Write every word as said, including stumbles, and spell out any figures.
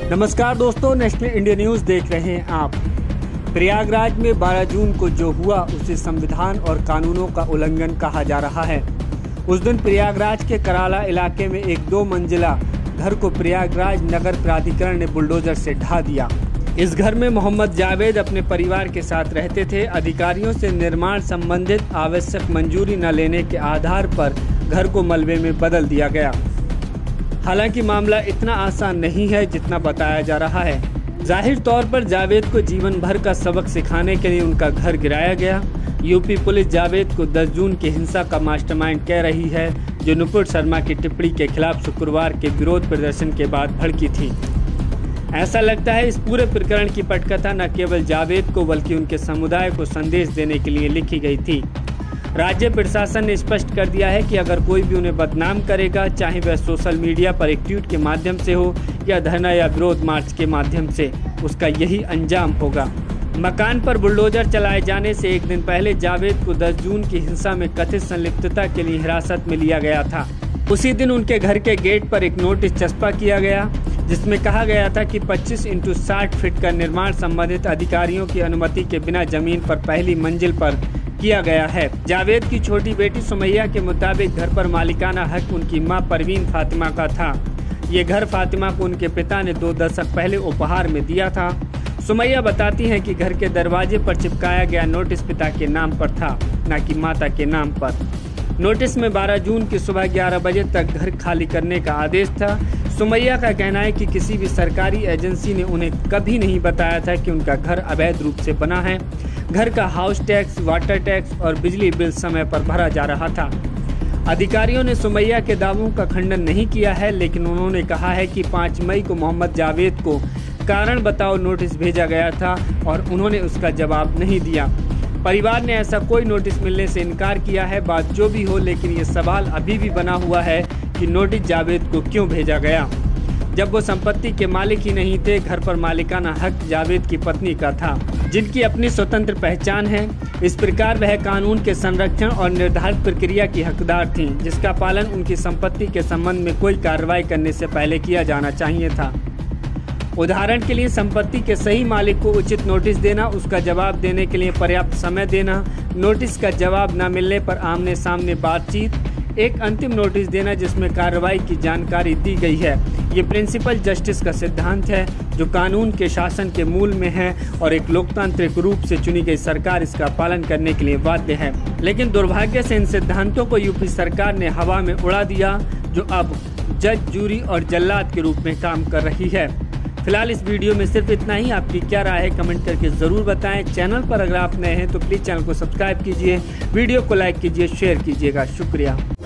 नमस्कार दोस्तों, national India news देख रहे हैं आप। प्रयागराज में बारह जून को जो हुआ उसे संविधान और कानूनों का उल्लंघन कहा जा रहा है। उस दिन प्रयागराज के कराला इलाके में एक दो मंजिला घर को प्रयागराज नगर प्राधिकरण ने बुलडोजर से ढा दिया। इस घर में मोहम्मद जावेद अपने परिवार के साथ रहते थे। अधिकारियों से निर्माण संबंधित आवश्यक मंजूरी न लेने के आधार पर घर को मलबे में बदल दिया गया। हालांकि मामला इतना आसान नहीं है जितना बताया जा रहा है। जाहिर तौर पर जावेद को जीवन भर का सबक सिखाने के लिए उनका घर गिराया गया। यूपी पुलिस जावेद को दस जून की हिंसा का मास्टरमाइंड कह रही है, जो नुपुर शर्मा की टिप्पणी के खिलाफ शुक्रवार के विरोध प्रदर्शन के बाद भड़की थी। ऐसा लगता है इस पूरे प्रकरण की पटकथा न केवल जावेद को बल्कि उनके समुदाय को संदेश देने के लिए लिखी गई थी। राज्य प्रशासन ने स्पष्ट कर दिया है कि अगर कोई भी उन्हें बदनाम करेगा, चाहे वह सोशल मीडिया पर एक ट्वीट के माध्यम से हो या धरना या विरोध मार्च के माध्यम से, उसका यही अंजाम होगा। मकान पर बुलडोजर चलाए जाने से एक दिन पहले जावेद को दस जून की हिंसा में कथित संलिप्तता के लिए हिरासत में लिया गया था। उसी दिन उनके घर के गेट पर एक नोटिस चस्पा किया गया, जिसमें कहा गया था कि पच्चीस इंटू साठ फीट का निर्माण संबंधित अधिकारियों की अनुमति के बिना जमीन पर पहली मंजिल पर किया गया है। जावेद की छोटी बेटी सुमैया के मुताबिक घर पर मालिकाना हक उनकी मां परवीन फातिमा का था। ये घर फातिमा को उनके पिता ने दो दशक पहले उपहार में दिया था। सुमैया बताती हैं कि घर के दरवाजे पर चिपकाया गया नोटिस पिता के नाम पर था, न कि माता के नाम पर। नोटिस में बारह जून की सुबह ग्यारह बजे तक घर खाली करने का आदेश था। सुमैया का कहना है कि किसी भी सरकारी एजेंसी ने उन्हें कभी नहीं बताया था कि उनका घर अवैध रूप से बना है। घर का हाउस टैक्स, वाटर टैक्स और बिजली बिल समय पर भरा जा रहा था। अधिकारियों ने सुमैया के दावों का खंडन नहीं किया है, लेकिन उन्होंने कहा है कि पाँच मई को मोहम्मद जावेद को कारण बताओ नोटिस भेजा गया था और उन्होंने उसका जवाब नहीं दिया। परिवार ने ऐसा कोई नोटिस मिलने से इनकार किया है। बात जो भी हो, लेकिन ये सवाल अभी भी बना हुआ है कि नोटिस जावेद को क्यों भेजा गया, जब वो संपत्ति के मालिक ही नहीं थे। घर पर मालिकाना हक जावेद की पत्नी का था, जिनकी अपनी स्वतंत्र पहचान है। इस प्रकार वह कानून के संरक्षण और निर्धारित प्रक्रिया की हकदार थीं, जिसका पालन उनकी संपत्ति के संबंध में कोई कार्रवाई करने से पहले किया जाना चाहिए था। उदाहरण के लिए संपत्ति के सही मालिक को उचित नोटिस देना, उसका जवाब देने के लिए पर्याप्त समय देना, नोटिस का जवाब न मिलने पर आमने सामने बातचीत, एक अंतिम नोटिस देना जिसमें कार्रवाई की जानकारी दी गई है। ये प्रिंसिपल जस्टिस का सिद्धांत है, जो कानून के शासन के मूल में है और एक लोकतांत्रिक रूप से चुनी गई सरकार इसका पालन करने के लिए बाध्य है। लेकिन दुर्भाग्य से इन सिद्धांतों को यूपी सरकार ने हवा में उड़ा दिया, जो अब जज, जूरी और जल्लाद के रूप में काम कर रही है। फिलहाल इस वीडियो में सिर्फ इतना ही। आपकी क्या राय है कमेंट करके जरूर बताएं। चैनल पर अगर आप नए हैं तो प्लीज चैनल को सब्सक्राइब कीजिए, वीडियो को लाइक कीजिए, शेयर कीजिएगा। शुक्रिया।